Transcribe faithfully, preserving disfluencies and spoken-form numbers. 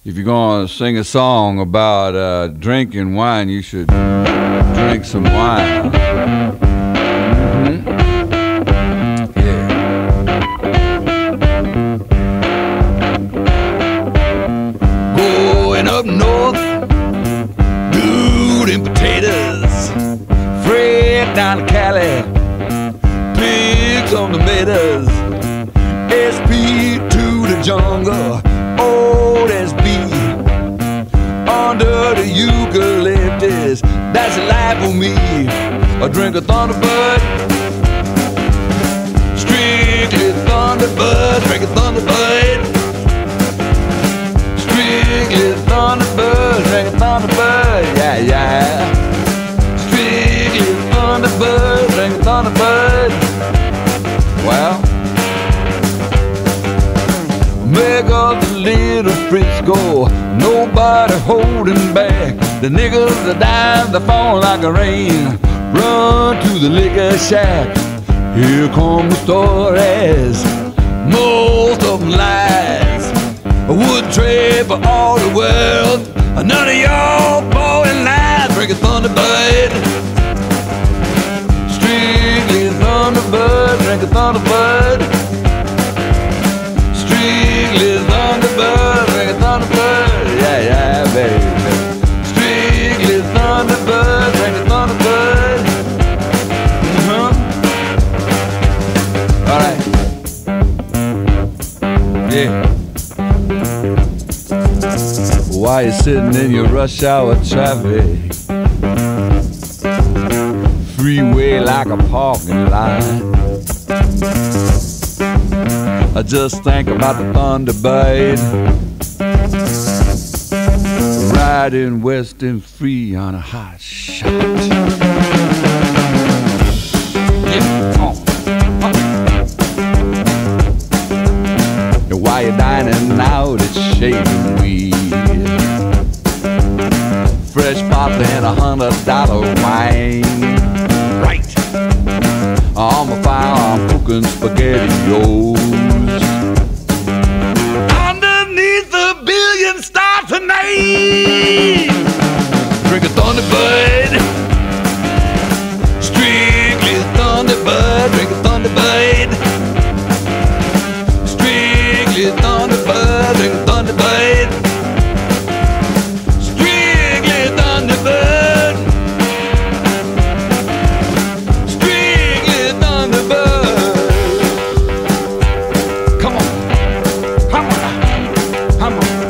if you're gonna sing a song about uh, drinking wine, you should drink some wine. Mm-hmm. Yeah. Going up north, dude and potatoes. Fred down to Cali, pigs on the meadows. S P to the jungle, old S B. Under the eucalyptus, that's a life for me. I drink a Thunderbird, strictly Thunderbird, drink a Thunderbird. Strictly Thunderbird, drink a Thunderbird, yeah, yeah. Strictly Thunderbird, drink a Thunderbird. Well, make up the little Frisco, nobody holding back. The niggas are dying, they fall like a rain. Run to the liquor shack. Here come the stories, most of them lies. I would trade for all the world. None of y'all boring lies. Drink a Thunderbird, strictly Thunderbird, drink a Thunderbird. Strictly Thunderbird, drink a Thunderbird, yeah, yeah, baby. Strictly Thunderbird, drink a Thunderbird. Uh-huh. All right. Yeah. While you're sitting in your rush hour traffic, freeway like a parking lot, I just think about the Thunderbird, riding west and free on a hot shot. Yeah, oh, oh. And while you're dining out, it's shaving weed, fresh pop and a hundred dollar wine. Right. On my fire, I'm cooking spaghettios underneath the billion star tonight. Drink a Thunderbird, strictly Thunderbird, drink a Thunderbird. Strictly Thunderbird, drink a Thunderbird. Strictly Thunderbird. Strictly Thunderbird. Come on, come on, come on.